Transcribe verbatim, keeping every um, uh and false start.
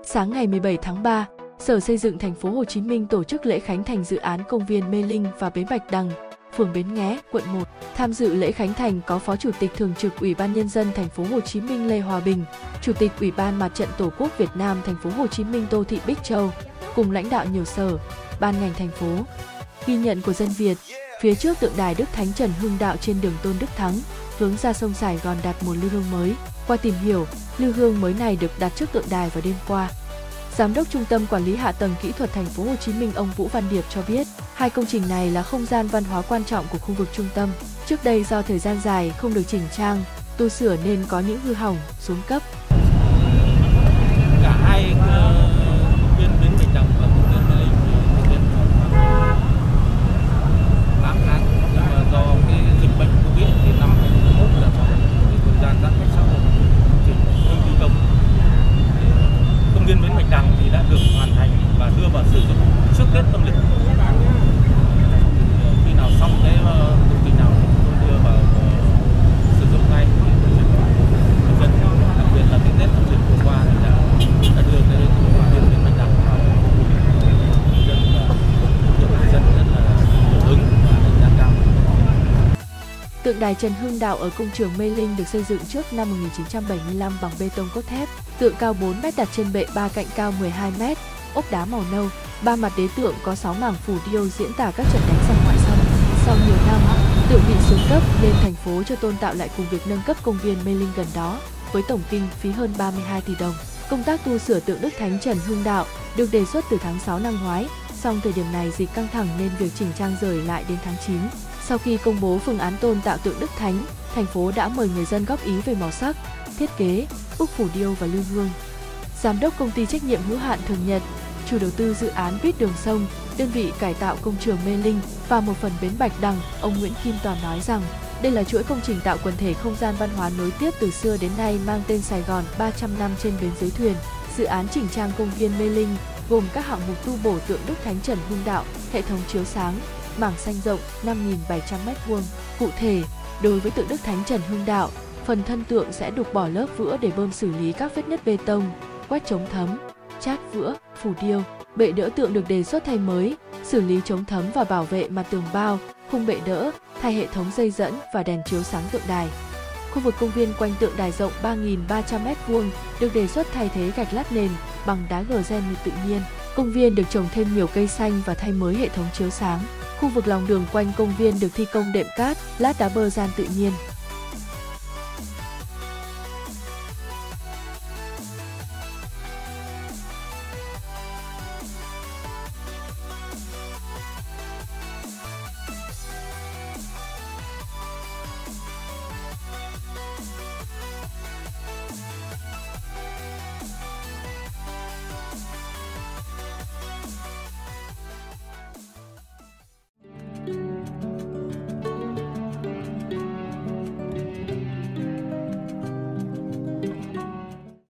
Sáng ngày mười bảy tháng ba, Sở Xây dựng Thành phố Hồ Chí Minh tổ chức lễ khánh thành dự án công viên Mê Linh và Bến Bạch Đằng, phường Bến Nghé, quận một. Tham dự lễ khánh thành có Phó Chủ tịch Thường trực Ủy ban Nhân dân Thành phố Hồ Chí Minh Lê Hòa Bình, Chủ tịch Ủy ban Mặt trận Tổ quốc Việt Nam Thành phố Hồ Chí Minh Tô Thị Bích Châu, cùng lãnh đạo nhiều sở, ban ngành thành phố. Ghi nhận của Dân Việt, phía trước tượng đài Đức Thánh Trần Hưng Đạo trên đường Tôn Đức Thắng, hướng ra sông Sài Gòn đặt một lư hương mới. Qua tìm hiểu, lư hương mới này được đặt trước tượng đài vào đêm qua. Giám đốc Trung tâm Quản lý Hạ tầng Kỹ thuật Thành phố Hồ Chí Minh ông Vũ Văn Điệp cho biết, hai công trình này là không gian văn hóa quan trọng của khu vực trung tâm. Trước đây do thời gian dài không được chỉnh trang, tu sửa nên có những hư hỏng, xuống cấp. Cả hai công viên Bến Bạch Đằng và công viên Mê Linh thực hiện tám tháng, nhưng mà do cái dịch bệnh Covid thì năm hai nghìn không trăm hai mươi mốt là có thời gian giãn cách xã hội chỉnh ngưng thi công. Công viên Bến Bạch Đằng thì đã được hoàn thành và đưa vào sử dụng trước Tết âm lịch. Khi nào xong cái công trình nào tôi đưa vào sử dụng ngay. Dân đặc biệt là cái Tết âm lịch vừa qua thì đã, đã đưa cái công viên Bến Bạch Đằng vào dân được người dân rất là hưởng ứng và đánh giá cao. Tượng đài Trần Hưng Đạo ở công trường Mê Linh được xây dựng trước năm một nghìn chín trăm bảy mươi lăm bằng bê tông cốt thép. Tượng cao bốn mét đặt trên bệ ba cạnh cao mười hai mét, ốp đá màu nâu. Ba mặt đế tượng có sáu mảng phủ điêu diễn tả các trận đánh giặc ngoại xâm. Sau nhiều năm, tượng bị xuống cấp nên thành phố cho tôn tạo lại cùng việc nâng cấp công viên Mê Linh gần đó, với tổng kinh phí hơn ba mươi hai tỷ đồng. Công tác tu sửa tượng Đức Thánh Trần Hưng Đạo được đề xuất từ tháng sáu năm ngoái, song thời điểm này dịch căng thẳng nên việc chỉnh trang rời lại đến tháng chín. Sau khi công bố phương án tôn tạo tượng Đức Thánh, thành phố đã mời người dân góp ý về màu sắc, thiết kế, úp phủ điêu và lư hương. Giám đốc công ty trách nhiệm hữu hạn Thường Nhật, chủ đầu tư dự án Buýt Đường Sông, đơn vị cải tạo công trường Mê Linh và một phần Bến Bạch Đằng, ông Nguyễn Kim Toàn nói rằng đây là chuỗi công trình tạo quần thể không gian văn hóa nối tiếp từ xưa đến nay mang tên Sài Gòn ba trăm năm trên bến dưới thuyền. Dự án chỉnh trang công viên Mê Linh gồm các hạng mục tu bổ tượng Đức Thánh Trần Hưng Đạo, hệ thống chiếu sáng, mảng xanh rộng năm nghìn bảy trăm mét vuông. Cụ thể, đối với tượng Đức Thánh Trần Hưng Đạo, phần thân tượng sẽ đục bỏ lớp vữa để bơm xử lý các vết nứt bê tông, quét chống thấm, chát vữa, phủ điêu. Bệ đỡ tượng được đề xuất thay mới, xử lý chống thấm và bảo vệ mặt tường bao, khung bệ đỡ, thay hệ thống dây dẫn và đèn chiếu sáng tượng đài. Khu vực công viên quanh tượng đài rộng ba nghìn ba trăm mét vuông được đề xuất thay thế gạch lát nền bằng đá gờ gen như tự nhiên. Công viên được trồng thêm nhiều cây xanh và thay mới hệ thống chiếu sáng. Khu vực lòng đường quanh công viên được thi công đệm cát, lát đá bơ gian tự nhiên.